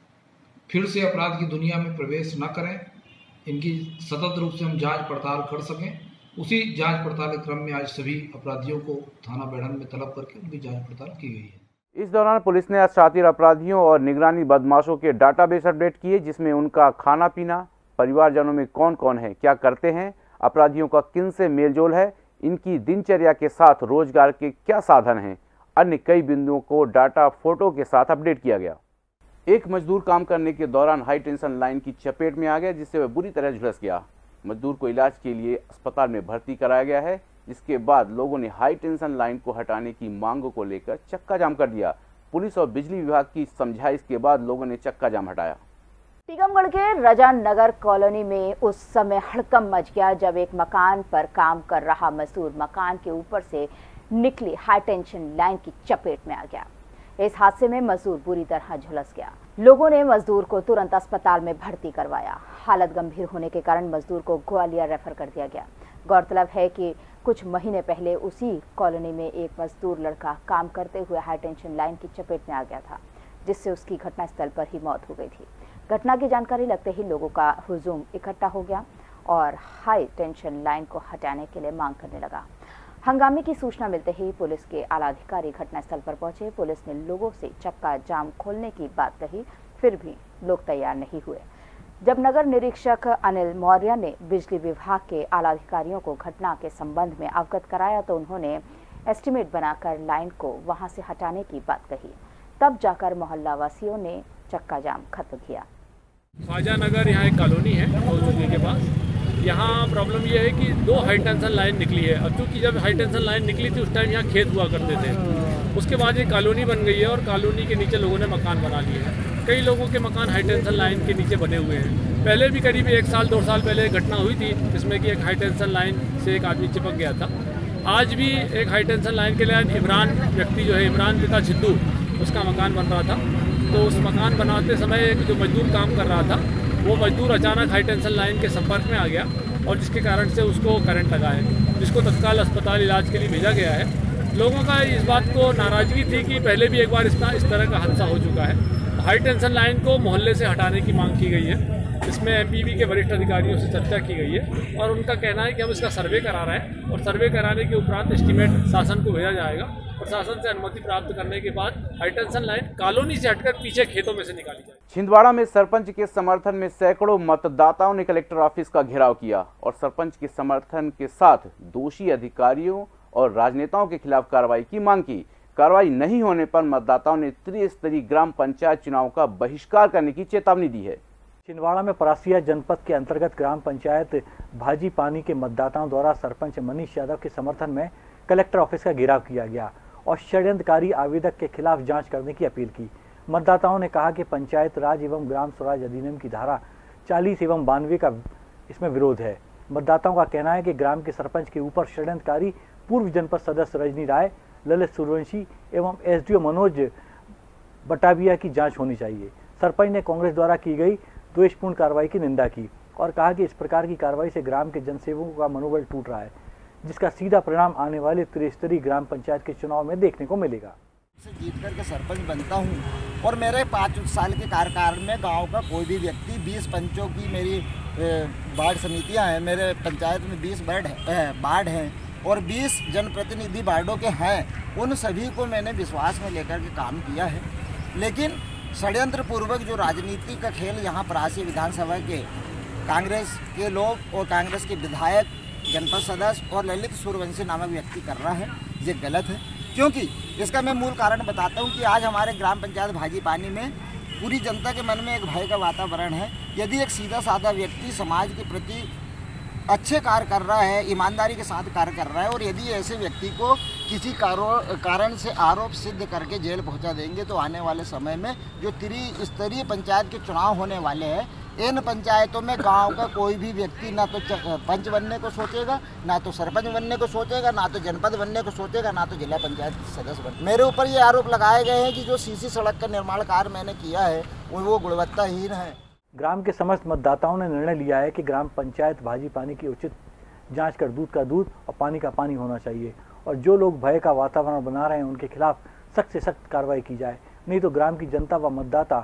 फिर से अपराध की दुनिया में प्रवेश न करें, इनकी सतत रूप से हम जांच पड़ताल कर सकें। उसी जांच पड़ताल के क्रम में आज सभी अपराधियों को थाना बढ़न में तलब करके उनकी जांच पड़ताल की गई है। इस दौरान पुलिस ने शातिर अपराधियों और निगरानी बदमाशों के डाटाबेस अपडेट किए, जिसमें उनका खाना पीना, परिवारजनों में कौन कौन है, क्या करते हैं, अपराधियों का किन से मेलजोल है, इनकी दिनचर्या के साथ रोजगार के क्या साधन हैं, अन्य कई बिंदुओं को डाटा फोटो के साथ अपडेट किया गया। एक मजदूर काम करने के दौरान हाई टेंशन लाइन की चपेट में आ गया, जिससे वह बुरी तरह झुलस गया। मजदूर को इलाज के लिए अस्पताल में भर्ती कराया गया है, जिसके बाद लोगों ने हाई टेंशन लाइन को हटाने की मांगों को लेकर चक्का जाम कर दिया। पुलिस और बिजली विभाग की समझाइश के बाद लोगों ने चक्का जाम हटाया। टीकमगढ़ के रजान नगर कॉलोनी में उस समय हड़कंप मच गया जब एक मकान पर काम कर रहा मजदूर मकान के ऊपर से निकली हाई टेंशन लाइन की चपेट में आ गया। इस हादसे में मजदूर बुरी तरह झुलस गया। लोगों ने मजदूर को तुरंत अस्पताल में भर्ती करवाया। हालत गंभीर होने के कारण मजदूर को ग्वालियर रेफर कर दिया गया। गौरतलब है कि कुछ महीने पहले उसी कॉलोनी में एक मजदूर लड़का काम करते हुए हाई टेंशन लाइन की चपेट में आ गया था, जिससे उसकी घटनास्थल पर ही मौत हो गई थी। घटना की जानकारी लगते ही लोगों का हुजूम इकट्ठा हो गया और हाई टेंशन लाइन को हटाने के लिए मांग करने लगा। हंगामे की सूचना मिलते ही पुलिस के आला अधिकारी घटनास्थल पर पहुंचे। पुलिस ने लोगों से चक्का जाम खोलने की बात कही, फिर भी लोग तैयार नहीं हुए। जब नगर निरीक्षक अनिल मौर्य ने बिजली विभाग के आला अधिकारियों को घटना के संबंध में अवगत कराया तो उन्होंने एस्टीमेट बनाकर लाइन को वहां से हटाने की बात कही। तब जाकर मोहल्ला वासियों ने चक्का जाम खत्म किया। ख्वाजा नगर यहाँ एक कॉलोनी है के पास, यहाँ प्रॉब्लम ये है कि 2 हाई टेंशन लाइन निकली है। अब चूँकि जब हाई टेंशन लाइन निकली थी उस टाइम यहाँ खेत हुआ करते थे। उसके बाद एक कॉलोनी बन गई है और कॉलोनी के नीचे लोगों ने मकान बना लिए हैं। कई लोगों के मकान हाई टेंशन लाइन के नीचे बने हुए हैं। पहले भी करीब 1 साल 2 साल पहले एक घटना हुई थी जिसमें कि एक हाई टेंशन लाइन से एक आदमी चिपक गया था। आज भी एक हाई टेंशन लाइन के लिए इमरान व्यक्ति जो है, इमरान पिता छिद्दू, उसका मकान बन रहा था। तो उस मकान बनाते समय एक जो मजदूर काम कर रहा था वो मजदूर अचानक हाई टेंशन लाइन के संपर्क में आ गया और जिसके कारण से उसको करंट लगा है, जिसको तत्काल अस्पताल इलाज के लिए भेजा गया है। लोगों का इस बात को नाराज़गी थी कि पहले भी एक बार इस तरह का हादसा हो चुका है। हाई टेंशन लाइन को मोहल्ले से हटाने की मांग की गई है। इसमें एमपीवी के वरिष्ठ अधिकारियों से चर्चा की गई है और उनका कहना है कि हम इसका सर्वे करा रहे हैं और सर्वे कराने के उपरांत एस्टीमेट शासन को भेजा जाएगा और शासन से अनुमति प्राप्त करने के बाद हाई टेंशन लाइन कॉलोनी से हटकर पीछे खेतों में से निकाली जाएगी। छिंदवाड़ा में सरपंच के समर्थन में सैकड़ों मतदाताओं ने कलेक्टर ऑफिस का घेराव किया और सरपंच के समर्थन के साथ दोषी अधिकारियों और राजनेताओं के खिलाफ कार्रवाई की मांग की। कार्रवाई नहीं होने पर मतदाताओं ने त्रिस्तरीय ग्राम पंचायत चुनाव का बहिष्कार करने की चेतावनी दी है। छिंदवाड़ा में परासिया जनपद के अंतर्गत ग्राम पंचायत भाजी पानी के मतदाताओं द्वारा सरपंच मनीष यादव के समर्थन में कलेक्टर ऑफिस का घेराव किया गया और षड्यंत्रकारी आवेदक के खिलाफ जांच करने की अपील की। मतदाताओं ने कहा कि पंचायत राज एवं ग्राम स्वराज अधिनियम की धारा 40 एवं 92 का इसमें विरोध है। मतदाताओं का कहना है कि ग्राम के सरपंच के ऊपर षड्यंत्रकारी पूर्व जनपद सदस्य रजनी राय, ललित सूर्यवंशी एवं एसडीओ मनोज बटाबिया की जांच होनी चाहिए। सरपंच ने कांग्रेस द्वारा की गई द्वेषपूर्ण कार्रवाई की निंदा की और कहा कि इस प्रकार की कार्रवाई से ग्राम के जनसेवकों का मनोबल टूट रहा है, जिसका सीधा परिणाम आने वाले त्रिस्तरीय ग्राम पंचायत के चुनाव में देखने को मिलेगा। जीत करके सरपंच बनता हूं और मेरे 5 साल के कार्यकाल में गांव का कोई भी व्यक्ति 20 पंचों की मेरी वार्ड समितियां हैं, मेरे पंचायत में 20 वार्ड हैं और 20 जनप्रतिनिधि वार्डों के हैं। उन सभी को मैंने विश्वास में लेकर के काम किया है, लेकिन षड्यंत्र पूर्वक जो राजनीति का खेल यहाँ परासी विधानसभा के कांग्रेस के लोग और कांग्रेस के विधायक, जनपद सदस्य और ललित सूर्यवंशी नामक व्यक्ति कर रहा है, ये गलत है। क्योंकि इसका मैं मूल कारण बताता हूँ कि आज हमारे ग्राम पंचायत भाजी पानी में पूरी जनता के मन में एक भय का वातावरण है। यदि एक सीधा साधा व्यक्ति समाज के प्रति अच्छे कार्य कर रहा है, ईमानदारी के साथ कार्य कर रहा है और यदि ऐसे व्यक्ति को किसी कारण से आरोप सिद्ध करके जेल पहुंचा देंगे तो आने वाले समय में जो त्रिस्तरीय पंचायत के चुनाव होने वाले हैं, इन पंचायतों में गांव का कोई भी व्यक्ति ना तो पंच बनने को सोचेगा, ना तो सरपंच बनने को सोचेगा, ना तो जनपद बनने को सोचेगा, ना तो जिला पंचायत सदस्य बनने। मेरे ऊपर ये आरोप लगाए गए हैं कि जो सीसी सड़क का निर्माण कार्य मैंने किया है वो गुणवत्ताहीन है। ग्राम के समस्त मतदाताओं ने निर्णय लिया है कि ग्राम पंचायत भाजी पानी की उचित जांच कर दूध का दूध और पानी का पानी होना चाहिए और जो लोग भय का वातावरण बना रहे हैं उनके खिलाफ सख्त से सख्त कार्रवाई की जाए, नहीं तो ग्राम की जनता व मतदाता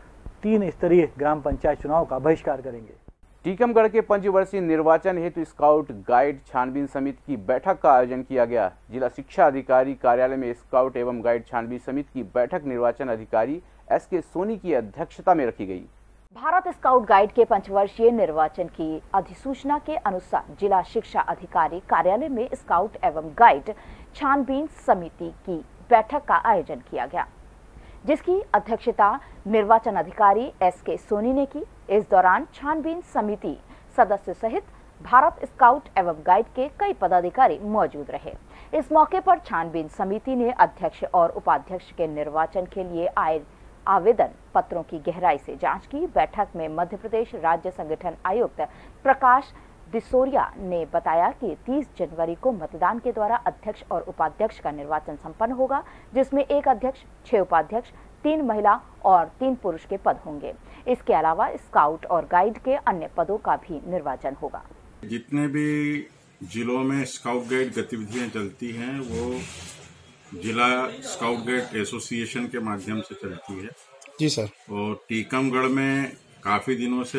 3 स्तरीय ग्राम पंचायत चुनाव का बहिष्कार करेंगे। टीकमगढ़ के पंचवर्षीय निर्वाचन हेतु स्काउट गाइड छानबीन समिति की बैठक का आयोजन किया गया। जिला शिक्षा अधिकारी कार्यालय में स्काउट एवं गाइड छानबीन समिति की बैठक निर्वाचन अधिकारी एसके सोनी की अध्यक्षता में रखी गई। भारत स्काउट गाइड के पंचवर्षीय निर्वाचन की अधिसूचना के अनुसार जिला शिक्षा अधिकारी कार्यालय में स्काउट एवं गाइड छानबीन समिति की बैठक का आयोजन किया गया, जिसकी अध्यक्षता निर्वाचन अधिकारी एसके सोनी ने की। इस दौरान छानबीन समिति सदस्य सहित भारत स्काउट एवं गाइड के कई पदाधिकारी मौजूद रहे। इस मौके पर छानबीन समिति ने अध्यक्ष और उपाध्यक्ष के निर्वाचन के लिए आए आवेदन पत्रों की गहराई से जांच की। बैठक में मध्य प्रदेश राज्य संगठन आयुक्त प्रकाश दिसोरिया ने बताया कि 30 जनवरी को मतदान के द्वारा अध्यक्ष और उपाध्यक्ष का निर्वाचन संपन्न होगा, जिसमें 1 अध्यक्ष, 6 उपाध्यक्ष, 3 महिला और 3 पुरुष के पद होंगे। इसके अलावा स्काउट और गाइड के अन्य पदों का भी निर्वाचन होगा। जितने भी जिलों में स्काउट गाइड गतिविधियां चलती हैं वो जिला स्काउट गाइड एसोसिएशन के माध्यम से चलती है। जी सर। और टीकमगढ़ में काफी दिनों से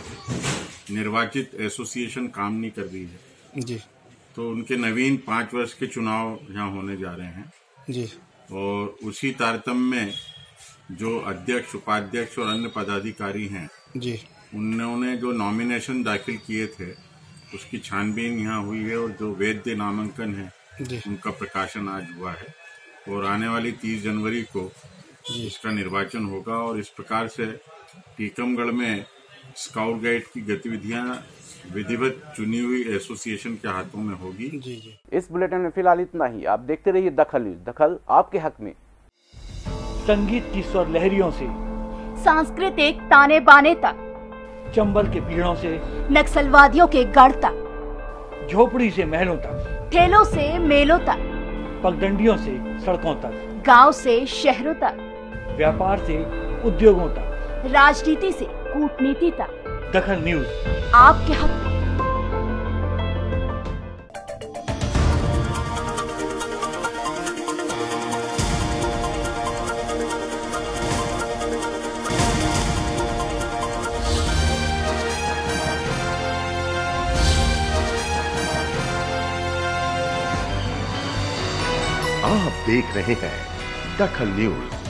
निर्वाचित एसोसिएशन काम नहीं कर रही है जी, तो उनके नवीन 5 वर्ष के चुनाव यहाँ होने जा रहे हैं जी। और उसी तारतम्य में जो अध्यक्ष, उपाध्यक्ष और अन्य पदाधिकारी हैं जी, उन्होंने जो नॉमिनेशन दाखिल किए थे उसकी छानबीन यहाँ हुई है और जो वैध नामांकन है उनका प्रकाशन आज हुआ है और आने वाली 30 जनवरी को इसका निर्वाचन होगा। और इस प्रकार से टीकमगढ़ में स्काउट गाइड की गतिविधियां विधिवत चुनी हुई एसोसिएशन के हाथों में होगी। जी। इस बुलेटिन में फिलहाल इतना ही। आप देखते रहिए दखल न्यूज, दखल आपके हक में। संगीत की स्वर लहरियों से सांस्कृतिक ताने बाने तक, चंबल के पीड़ों से नक्सलवादियों के गढ़ तक, झोपड़ी से महलों तक, ठेलों से मेलों तक, पगडंडियों से सड़कों तक, गांव से शहरों तक, व्यापार से उद्योगों तक, राजनीति से कूटनीति तक, दखल न्यूज आपके हक में। आप देख रहे हैं दखल न्यूज।